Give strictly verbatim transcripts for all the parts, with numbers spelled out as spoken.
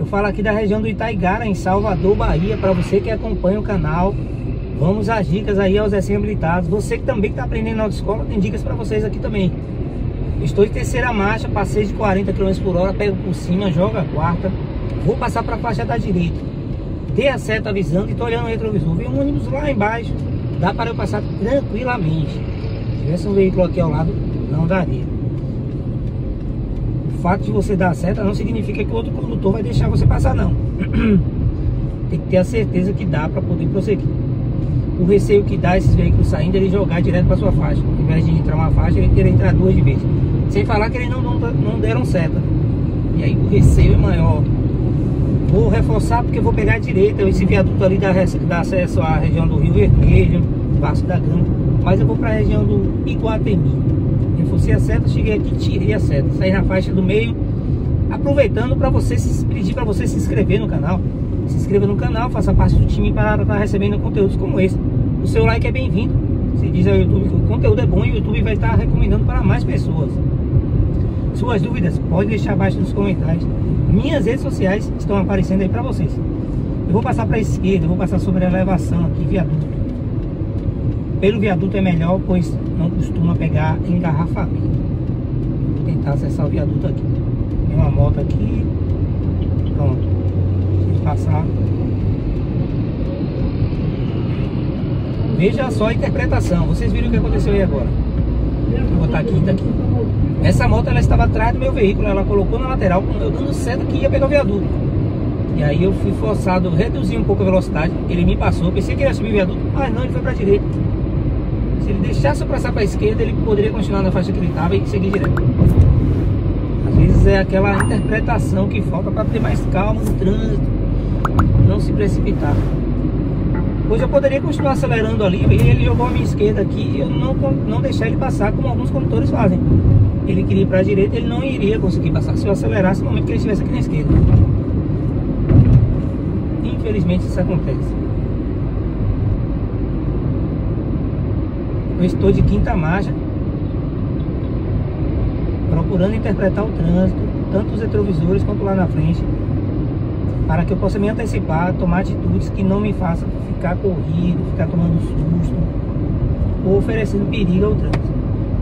falo aqui da região do Itaigara, em Salvador, Bahia. Para você que acompanha o canal, vamos às dicas aí aos recém-habilitados. Você que também está aprendendo na autoescola, tem dicas para vocês aqui também. Estou em terceira marcha, passei de quarenta quilômetros por hora, pego por cima, jogo a quarta. Vou passar para a faixa da direita. Dei a seta avisando e estou olhando o retrovisor. Vi um ônibus lá embaixo, dá para eu passar tranquilamente. Se tivesse um veículo aqui ao lado, não daria. O fato de você dar a seta não significa que o outro condutor vai deixar você passar, não. Tem que ter a certeza que dá para poder prosseguir. O receio que dá esses veículos saindo, ele jogar direto para sua faixa. Ao invés de entrar uma faixa, ele querer entrar duas de vez. Sem falar que eles não, não, não deram seta. E aí o receio é maior. Vou reforçar porque eu vou pegar a direita. Esse viaduto ali dá, dá acesso à região do Rio Vermelho, Vasco da Gama. Mas eu vou para a região do Iguatemi. Reforcei a seta, cheguei aqui, tirei a seta. Saí na faixa do meio. Aproveitando para você se, pedir para você se inscrever no canal. Se inscreva no canal, faça parte do time para estar recebendo conteúdos como esse. O seu like é bem-vindo. Se diz ao YouTube que o conteúdo é bom e o YouTube vai estar recomendando para mais pessoas. Suas dúvidas, pode deixar abaixo nos comentários. Minhas redes sociais estão aparecendo aí para vocês. Eu vou passar para a esquerda, vou passar sobre a elevação aqui, viaduto. Pelo viaduto é melhor, pois não costuma pegar engarrafamento. Vou tentar acessar o viaduto aqui. Tem uma moto aqui. Pronto. Vou passar. Veja só a interpretação. Vocês viram o que aconteceu aí agora. Vou botar aqui, tá aqui. Essa moto ela estava atrás do meu veículo. Ela colocou na lateral, eu dando seta que ia pegar o viaduto. E aí eu fui forçado a reduzir um pouco a velocidade. Ele me passou, pensei que ele ia subir o viaduto, mas não, ele foi para a direita. Se ele deixasse eu passar para a esquerda, ele poderia continuar na faixa que ele estava e seguir direto. Às vezes é aquela interpretação que falta para ter mais calma no trânsito, não se precipitar. Pois eu poderia continuar acelerando ali, e ele jogou a minha esquerda aqui e eu não, não deixar ele passar, como alguns condutores fazem. Ele queria ir para a direita, ele não iria conseguir passar se eu acelerasse no momento que ele estivesse aqui na esquerda. Infelizmente isso acontece. Eu estou de quinta marcha, procurando interpretar o trânsito, tanto os retrovisores quanto lá na frente, para que eu possa me antecipar, tomar atitudes que não me façam ficar corrido, ficar tomando susto ou oferecendo perigo ao trânsito.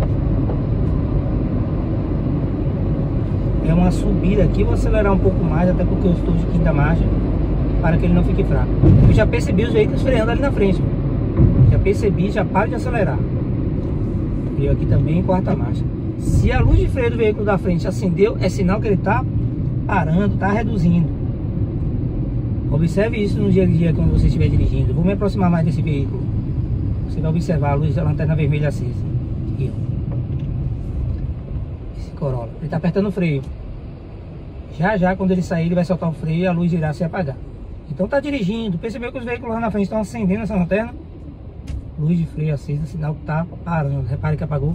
É uma subida aqui, vou acelerar um pouco mais, até porque eu estou de quinta marcha, para que ele não fique fraco. Eu já percebi os veículos freando ali na frente. Já percebi, já paro de acelerar. E aqui também em quarta marcha. Se a luz de freio do veículo da frente acendeu, é sinal que ele está parando, está reduzindo. Observe isso no dia a dia quando você estiver dirigindo. Vou me aproximar mais desse veículo. Você vai observar a luz da lanterna vermelha acesa. Aqui, ó. Esse Corolla. Ele está apertando o freio. Já já quando ele sair, ele vai soltar o freio e a luz irá se apagar. Então tá dirigindo, percebeu que os veículos lá na frente estão acendendo essa lanterna? Luz de freio acesa, sinal que tá parando. Repare que apagou.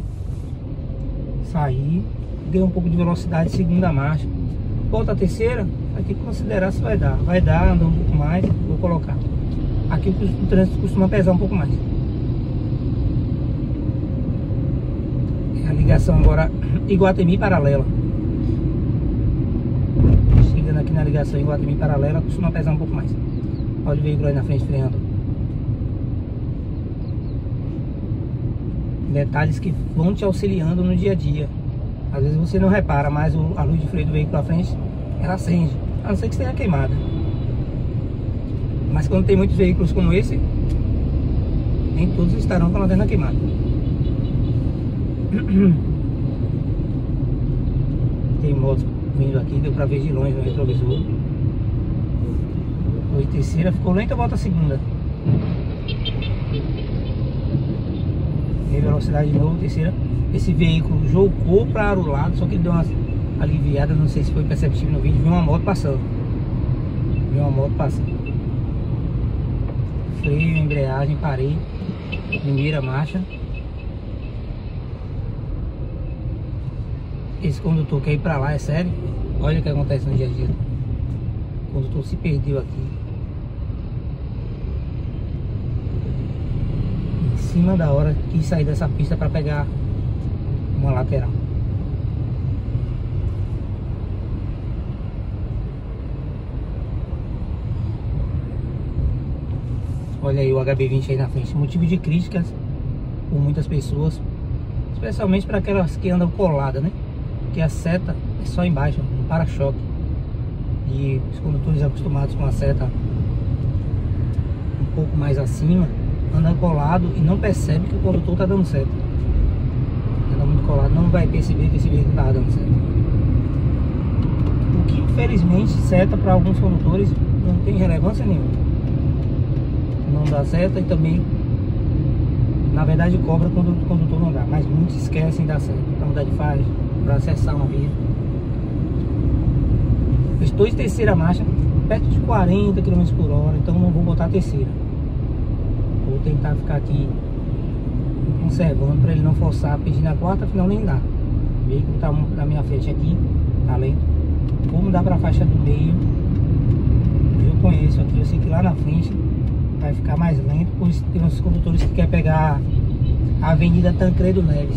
Saí, deu um pouco de velocidade, segunda marcha. Volta a terceira, vai ter que considerar se vai dar. Vai dar, andando um pouco mais, vou colocar. Aqui o trânsito costuma pesar um pouco mais. É a ligação agora Iguatemi paralela. Chegando aqui na ligação Iguatemi paralela, costuma pesar um pouco mais. Olha o veículo aí na frente freando. Detalhes que vão te auxiliando no dia a dia. Às vezes você não repara, mas o, a luz de freio do veículo à frente, ela acende, a não ser que esteja queimada. Mas quando tem muitos veículos como esse, nem todos estarão com a lanterna queimada. Tem motos vindo aqui, deu pra ver de longe no retrovisor. Foi terceira, ficou lenta, volta a segunda. Velocidade de novo, terceira. Esse veículo jogou para o lado, só que ele deu uma aliviada, não sei se foi perceptível no vídeo. Viu uma moto passando. Viu uma moto passando. Freio, embreagem, parei. Primeira marcha. Esse condutor quer ir para lá, é sério? Olha o que acontece no dia a dia. O condutor se perdeu aqui. Em cima da hora, quis sair dessa pista para pegar uma lateral. Olha aí o H B vinte aí na frente. Motivo de críticas por muitas pessoas, especialmente para aquelas que andam coladas, né? Que a seta é só embaixo, no para-choque. E os condutores acostumados com a seta um pouco mais acima, andam colado e não percebe que o condutor está dando seta. Anda muito colado, não vai perceber que esse veículo está dando seta. O que infelizmente seta para alguns condutores não tem relevância nenhuma. Não dá seta e também, na verdade, cobra quando o condutor não dá, mas muitos esquecem da seta para mudar de faixa, para acessar uma via. Eu estou em terceira marcha, perto de quarenta quilômetros por hora, então não vou botar a terceira. Vou tentar ficar aqui conservando para ele não forçar, pedindo a quarta, afinal nem dá. O veículo está na minha frente aqui, tá lento. Vou mudar para a faixa do meio. Eu conheço aqui, eu sei que lá na frente vai ficar mais lento, pois tem uns condutores que querem pegar a Avenida Tancredo Neves.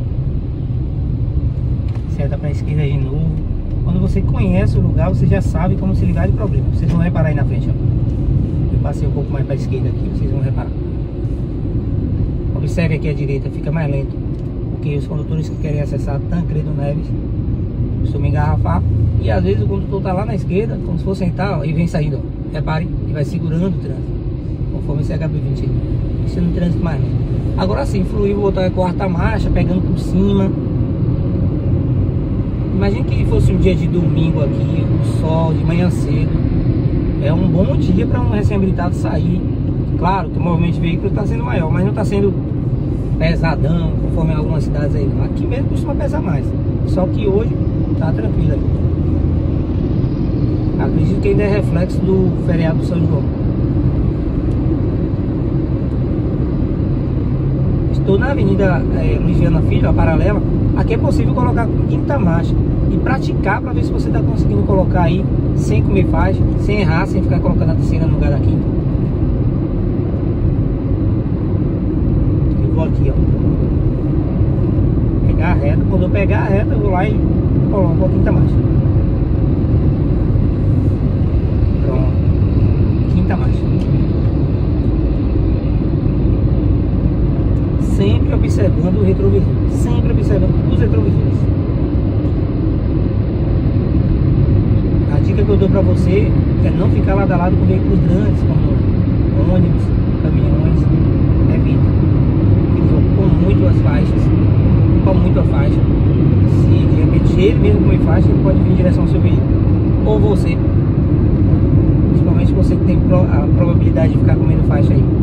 Seta para a esquerda de novo. Quando você conhece o lugar, você já sabe como se livrar de problema. Vocês vão reparar aí na frente, ó. Eu passei um pouco mais para a esquerda aqui, vocês vão reparar. Observe aqui à direita, fica mais lento, porque os condutores que querem acessar Tancredo Neves costumam engarrafar. E às vezes o condutor tá lá na esquerda, como se fosse sentar, ó, e vem saindo, ó. Repare, e vai segurando o trânsito, conforme esse H B vinte aí. Isso no trânsito mais lento. Agora sim, fluir, botar a quarta marcha, pegando por cima. Imagina que fosse um dia de domingo aqui, o sol, de manhã cedo. É um bom dia para um recém-habilitado sair. Claro que o movimento de veículo está sendo maior, mas não está sendo pesadão, conforme em algumas cidades aí. Aqui mesmo costuma pesar mais. Só que hoje tá tranquilo aí. Acredito que ainda é reflexo do feriado do São João. Estou na Avenida é, Luiz Viana Filho, a paralela. Aqui é possível colocar com quinta marcha e praticar para ver se você está conseguindo colocar aí sem comer faixa, sem errar, sem ficar colocando a terceira no lugar da quinta. Eu vou aqui, ó, pegar a reta. Quando eu pegar a reta, eu vou lá e coloco a quinta marcha. Pronto, quinta marcha. Sempre observando o retrovisor, sempre observando os retrovisores. A dica que eu dou para você é não ficar lado a lado com veículos grandes, como ônibus, caminhões. Evita. Eles ocupam muito as faixas, ocupam muito a faixa. Se de repente ele mesmo com faixa, ele pode vir em direção ao seu veículo, ou você, principalmente você que tem a probabilidade de ficar comendo faixa aí.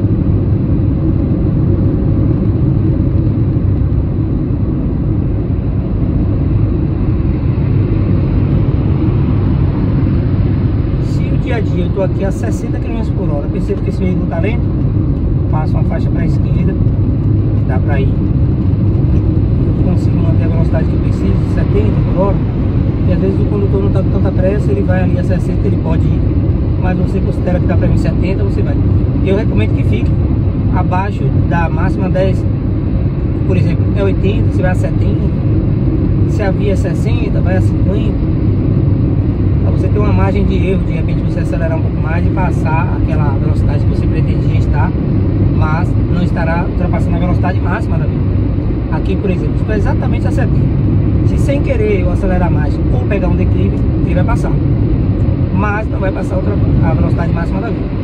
Dia a dia eu estou aqui a sessenta quilômetros por hora, percebo que esse veículo está lento, passo uma faixa para a esquerda, dá para ir, eu consigo manter a velocidade que eu preciso, setenta por hora, e às vezes o condutor não está com tanta pressa, ele vai ali a sessenta, ele pode ir, mas você considera que dá para vir setenta, você vai. Eu recomendo que fique abaixo da máxima dez, por exemplo, é oitenta, você vai a setenta, se a via é sessenta, vai a cinquenta. Você tem uma margem de erro, de repente você acelerar um pouco mais e passar aquela velocidade que você pretendia estar, mas não estará ultrapassando a velocidade máxima da via. Aqui, por exemplo, estou exatamente a setenta. Se sem querer eu acelerar mais ou pegar um declive, ele vai passar, mas não vai passar a velocidade máxima da via.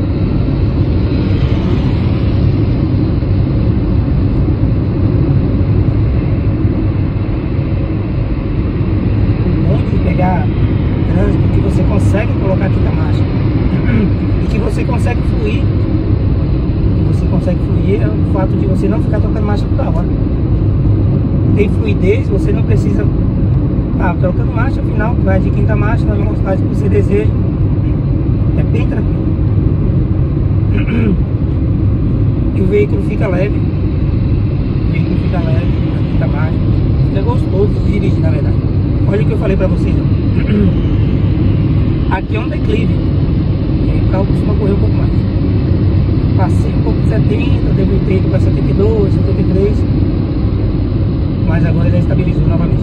O bom de pegar que você consegue colocar a quinta marcha e que você consegue fluir, que você consegue fluir é o fato de você não ficar trocando marcha toda hora. Tem fluidez, você não precisa estar trocando marcha, afinal vai de quinta marcha na velocidade que você deseja, é bem tranquilo. E o veículo fica leve, o veículo fica leve na quinta marcha, é gostoso de dirigir, na verdade. Olha o que eu falei pra vocês, ó. Aqui é um declive, e aí o carro costuma correr um pouco mais. Passei um pouco de setenta, devo ter ido para setenta e dois, setenta e três, mas agora ele já estabilizou novamente.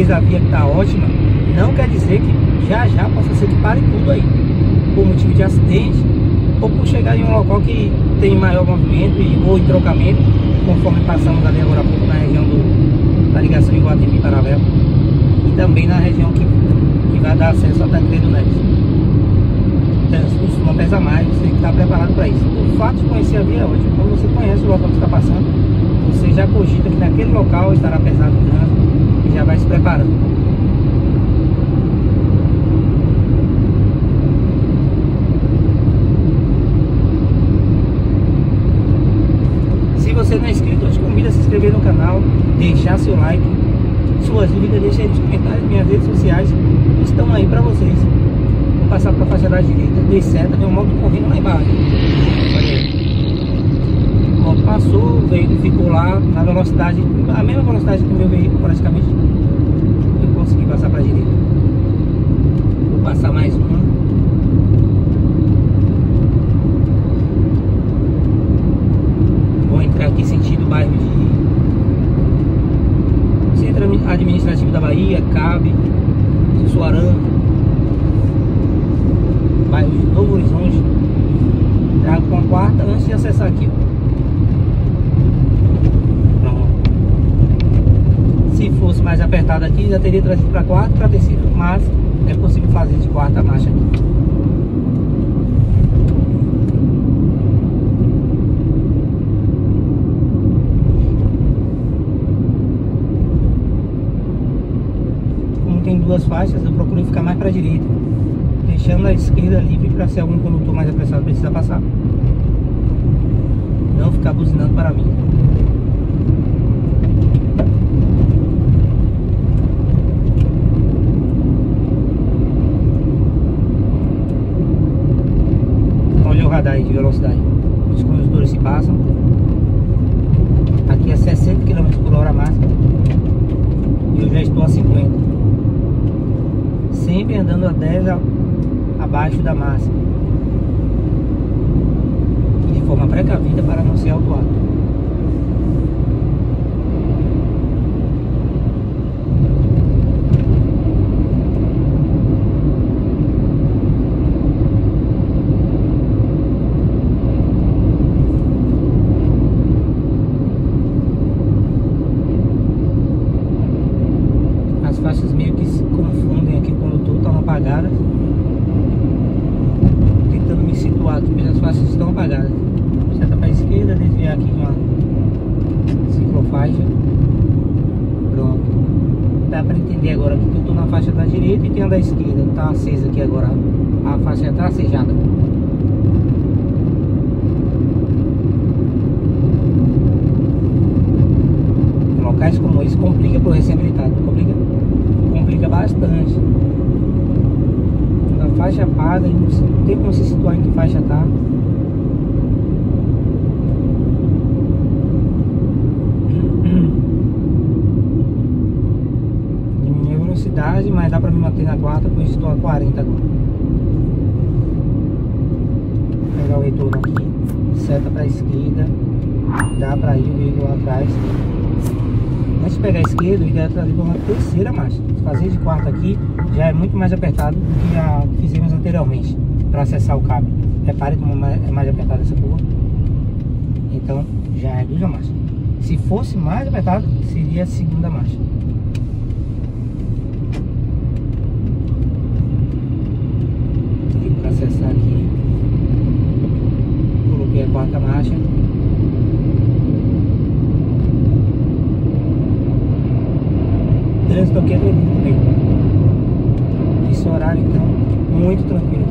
fluidez da via que está ótima, não quer dizer que já já possa ser que pare tudo aí, por motivo de acidente, ou por chegar em um local que tem maior movimento e, ou em trocamento, conforme passamos ali agora há pouco na região do, da ligação em Guatemi Paralelo, e também na região que, que vai dar acesso ao Tancredo Neves. Então, costuma pesar mais, você tem que estar preparado para isso. O fato de conhecer a via é ótimo. Quando você conhece o local que está passando, você já cogita que naquele local estará pesado o trânsito e já vai se preparando. Se você não é inscrito, eu te convido a se inscrever no canal, deixar seu like, suas dúvidas, deixa aí nos comentários. Minhas redes sociais estão aí para vocês. Vou passar para a faixa da direita, dei seta, tem uma moto correndo lá embaixo. Olha aí. A moto passou, o veículo ficou lá na velocidade, a mesma velocidade que o meu veículo praticamente. Eu consegui passar para a direita. Vou passar mais uma. Vou entrar aqui sentido bairro de Centro Administrativo da Bahia, Cabe, Sussuarana, bairro de Novo Horizonte. Trago com a quarta antes de acessar aqui. Pronto. Se fosse mais apertado aqui, já teria trazido para quarta e para terceira, mas é possível fazer de quarta marcha aqui. Tem duas faixas, eu procuro ficar mais para a direita, deixando a esquerda livre para se algum condutor mais apressado precisar passar. Não ficar buzinando para mim. Olha o radar aí de velocidade. Os condutores se passam. Aqui é sessenta quilômetros por hora máxima e eu já estou a cinquenta. Sempre andando a dez a, abaixo da máxima, e de forma precavida para não ser autuado. As faixas meio que se confundem aqui, o condutor estão apagadas. Tentando me situar aqui, porque as faixas estão apagadas. Seta para a esquerda, desviar aqui de uma ciclofaixa. Pronto. Dá para entender agora que eu estou na faixa da direita e tem a da esquerda. Está acesa aqui agora. A faixa está acejada. Em locais como esse complica para o recém-habilitado. Complica? Complica bastante. Quando a faixa apaga, não tem como se situar em que faixa está. Diminui a velocidade, mas dá para me manter na quarta, pois estou a quarenta agora. Vou pegar o retorno aqui, seta para a esquerda, dá para ir o veículo lá atrás. Antes de pegar a esquerda, o ideal é trazer para uma terceira marcha. Fazer de quarta aqui já é muito mais apertado do que a que fizemos anteriormente para acessar o cabo. Repare como é mais apertada essa curva. Então já é duas marchas. Se fosse mais apertado, seria a segunda marcha. Para acessar aqui, coloquei a quarta marcha. O trânsito aqui é tranquilo bem. Esse horário então, muito tranquilo.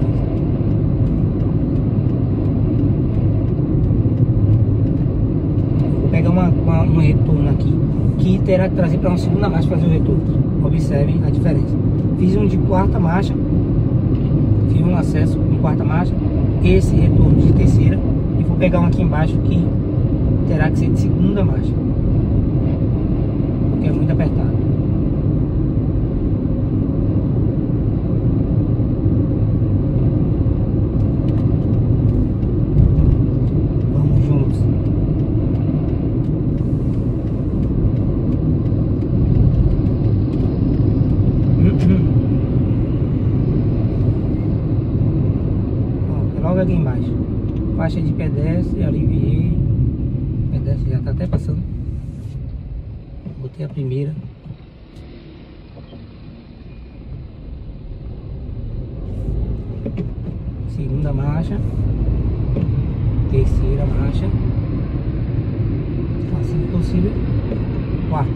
Vou pegar uma, uma, um retorno aqui, que terá que trazer para uma segunda marcha fazer o retorno. Observem a diferença. Fiz um de quarta marcha, fiz um acesso em quarta marcha, esse retorno de terceira, e vou pegar um aqui embaixo que terá que ser de segunda marcha, porque é muito apertado. joga aqui embaixo. Faixa de pedestre, aliviei. O pedestre já tá até passando. Botei a primeira. Segunda marcha. Terceira marcha. Assim que possível. Quarta.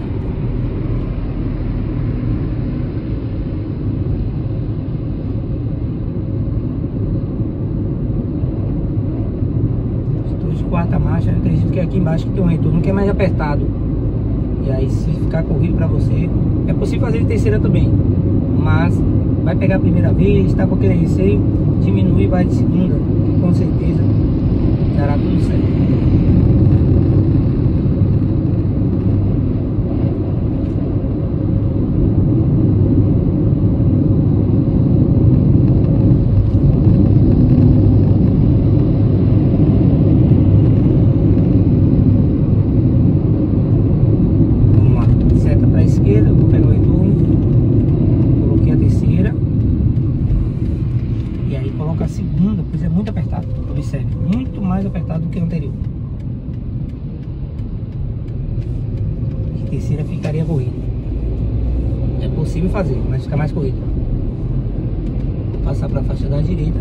Estou de quarta marcha. Acredito que aqui embaixo que tem um retorno que é mais apertado. E aí, se ficar corrido para você, é possível fazer de terceira também. Mas vai pegar a primeira vez, está com aquele receio, diminui e vai de segunda, que com certeza dará tudo certo. A segunda, pois é muito apertado, observe, muito mais apertado do que o anterior. A terceira ficaria corrida. É possível fazer, mas fica mais corrida. Vou passar para a faixa da direita,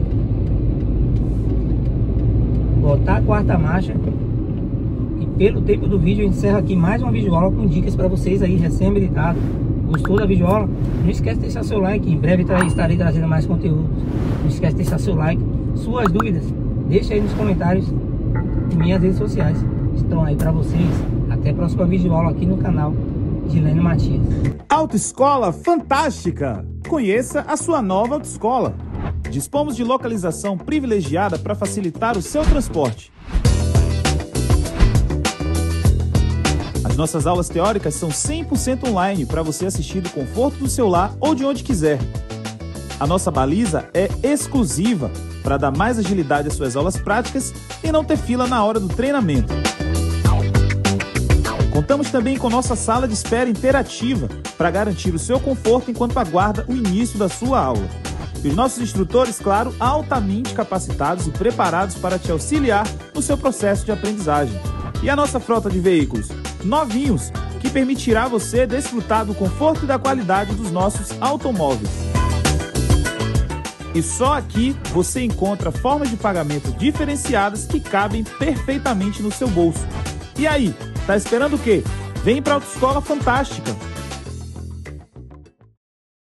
botar a quarta marcha. E pelo tempo do vídeo eu encerro aqui mais uma videoaula com dicas para vocês aí recém-habilitados. Gostou da videoaula? Não esquece de deixar seu like. Em breve estarei trazendo mais conteúdo. Não esquece de deixar seu like. Suas dúvidas, deixa aí nos comentários. E minhas redes sociais estão aí para vocês. Até a próxima videoaula aqui no canal de Lênio Matias. Autoescola Fantástica! Conheça a sua nova autoescola. Dispomos de localização privilegiada para facilitar o seu transporte. As nossas aulas teóricas são cem por cento online para você assistir do conforto do seu lar ou de onde quiser. A nossa baliza é exclusiva para dar mais agilidade às suas aulas práticas e não ter fila na hora do treinamento. Contamos também com nossa sala de espera interativa para garantir o seu conforto enquanto aguarda o início da sua aula. E os nossos instrutores, claro, altamente capacitados e preparados para te auxiliar no seu processo de aprendizagem. E a nossa frota de veículos novinhos, que permitirá você desfrutar do conforto e da qualidade dos nossos automóveis. E só aqui você encontra formas de pagamento diferenciadas que cabem perfeitamente no seu bolso. E aí, tá esperando o quê? Vem para a Autoescola Fantástica!